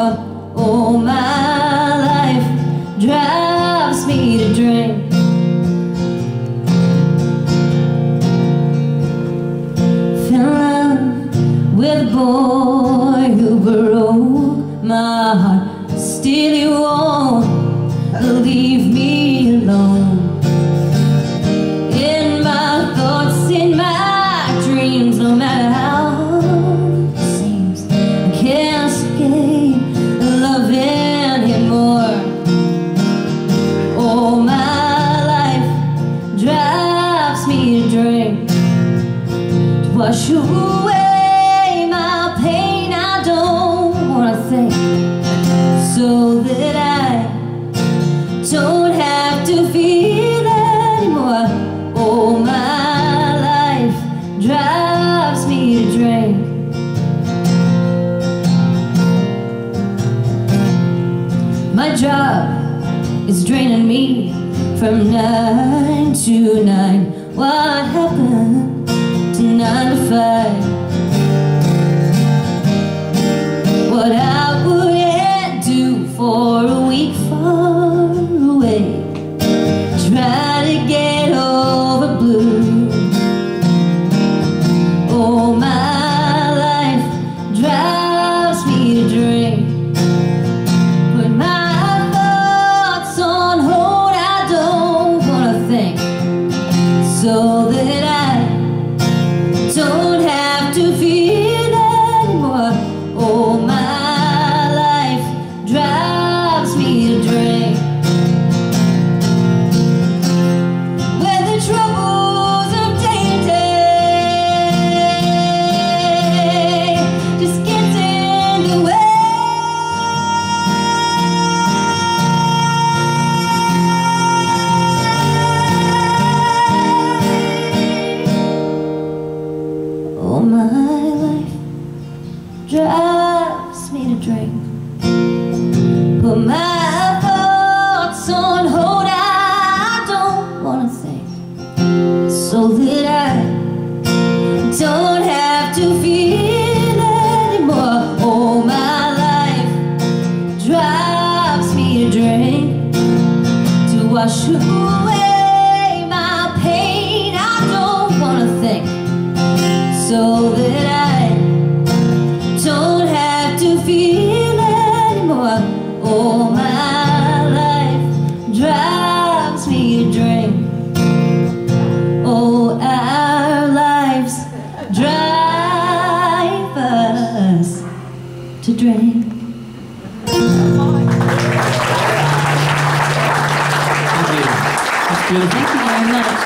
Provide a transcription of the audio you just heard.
anymore. Oh, my life drives me to drink. Fell in love with a boy who broke my heart. Still you won't leave me alone. In my thoughts, in my dreams, no matter how it seems, I can't escape loving him more. Oh, my life drives me to drink, to wash away my pain. I don't wanna think, so that I don't have to feel anymore. Oh, my life drives me to drink. My job is draining me from 9 to 9. What happened to 9 to 5? What I wouldn't do for a week far away, try to get over blue. Oh, my life drives me to drink. Put my thoughts on hold, I don't wanna think, so that I don't have to feel anymore. Oh, my life drives me to drink. When the troubles of day-to-day just gets in the way, oh, my life drives me to drink. Put my thoughts on hold, I don't wanna think, so that I don't have to feel anymore. Oh, my life drives me to drink, to wash away my pain. I don't wanna think, so that I don't have to feel anymore. Oh, my life drives me to drink. Oh, our lives drive us to drink. Thank you. That's beautiful. Thank you very much.